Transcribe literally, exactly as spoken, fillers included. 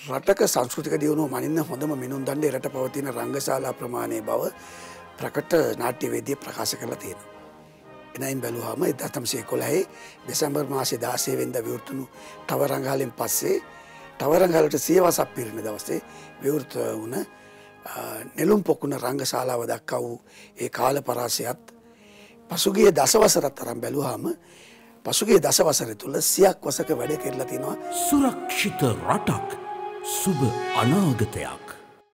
රටක සංස්කෘතික දියුණුව මනින්න හොඳම මිනුම් දණ්ඩේ රට පවතින රංගශාලා ප්‍රමාණය බව ප්‍රකට නාට්‍යවේදිය ප්‍රකාශ කරලා තියෙනවා. එනයින් බැලුවාම එක්දහස් නවසිය එකොළහේ දෙසැම්බර් මාසේ දාසය වෙනිදා විවෘත වුණු තවරංගාලෙන් පස්සේ තවරංගාලට සිය වසක් පිරෙන දවසේ විවෘත වුණ නෙළුම් පොකුණ රංගශාලාව දක්වා වූ ඒ කාල පරාසයත් පසුගිය දසවසරත් තරම් බැලුවාම පසුගිය දසවසර තුළ සියක් වසක වැඩ කෙරලා තිනවා. සුරක්ෂිත රටක් සුබ අනාගතයක්.